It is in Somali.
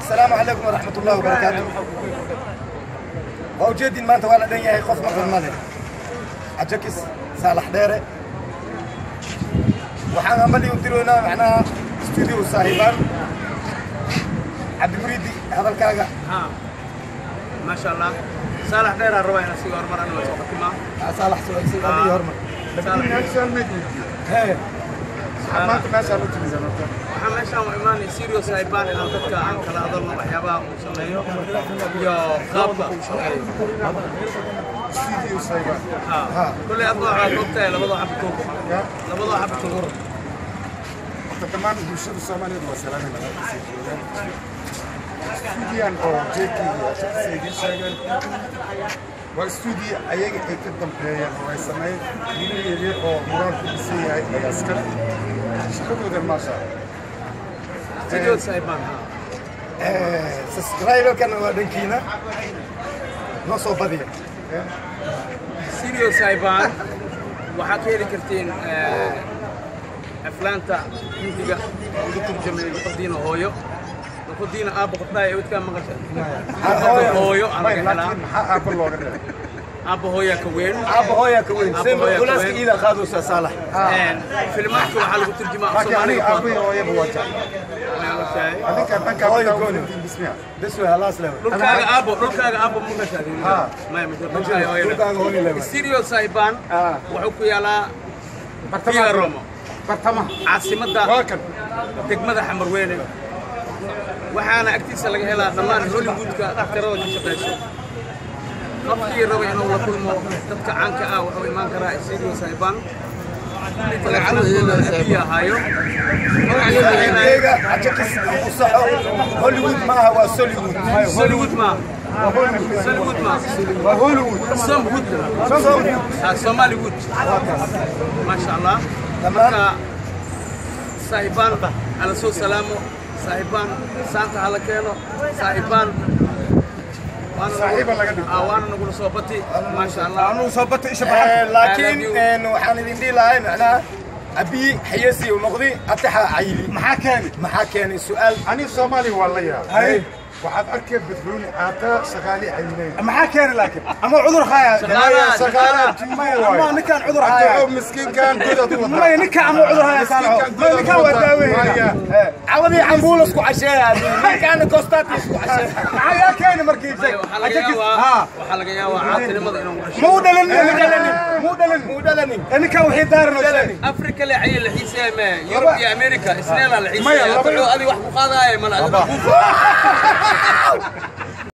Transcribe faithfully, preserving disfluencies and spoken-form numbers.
السلام عليكم ورحمة الله وبركاته. وجدي ما أنت ولا دنيا خوف مقر الملك. عجكس صالح ديرة. وحنا عمالي يديرونا معنا استوديو صاحبان. عبد المريدي هذا الكاغا. ها. ما شاء الله. صالح ديرة الرواية نسيو أرمر أنا وسوق كمان. صالح سوى سوى هذه هرمر. صالح. هي. ما أنت ما شاء الله تنزل. waxaan meeshaan u imaanay serious ay baan inaan dadka aan kala hadalno waxyaabaha uu sameeyo iyo qaabka uu shaqeeyo serious ay baan ha kulli adoo waxaad ogtahay labada xabad koog labada xabad koog dhammaan bulshada Soomaaliyeed waa salaamayna studiyan oo jeeki sayidin sheegay waa studio ayaga ay ka dambeeyeen oo ay sameeyeen wiilal oo muran ku siiyay ay askar shaqadooda ma sha video saybaan eh subscribe kana waa dhankiina noo soo badiya video saybaan waxa ka heli kartiin aflaanta hindiga ugu turjumay qadiina hooyo qadiina aab qofay wadka maqashay hooyo ana helaa maxaa aab looga dhigay aab hooyo ka weyn aab hooyo ka weyn sema ulaaska ida qaado Saalax een filmaadku waxa lagu turjumaa Soomaaliga aab hooyo buwaja adinka banka hooyo bismiya bismiya Allah salaam dhulkaaga aabo dhulkaaga aabo maqashay ha ma ma dhulkaaga hooyo dhulkaaga hooyo serious saybaan wuxuu ku yaalaa bartamaha Roma bartamaha caasimada degmada Xamarweyne waxaana agtiisa laga helaa dhammaan Hollywoodka dhaqtarada ka shaqeyso qofkii raba inuu la kulmo dadka caanka ah wuxuu imaan karaa serious saybaan hayo هوليوود ما هو سوليوود هوليوود ما هوليوود ما هوليوود سومهود سوماليوود ما شاء الله تمام صاحبان على سو سلامو صاحبان سانتا على كيلو صاحبان صاحبا لقد وانا نقول صوبتي ما شاء الله انا صوبتي ايش بحب لكن انه waxaan idin dhiilahay macna abi xiyasi oo noqdi ataxa ayli maxaa keen maxaa keen su'aal ani Soomaali walaya hay waxaad arkay bidruuni aata shaqaali aylinay maxaa keen laakiin ama cudur khaya shaqaala ama ninkan cudur haya oo miskiin kan godad wada ma ninkan ama cudur haya saan ma ninkan waa daaweynaya عوضي عمبولس كعشاء كان كوستاتيس كعشاء معايا كان مركز ها وحلقة يا وعاطني مضي مو دلني مو دلني مو دلني أنا كان وحيد دارنا أفريقيا اللي حي اللي حيسها ما يوروبيا أمريكا إسرائيل اللي حيسها هذه واحد مقاضي ما لا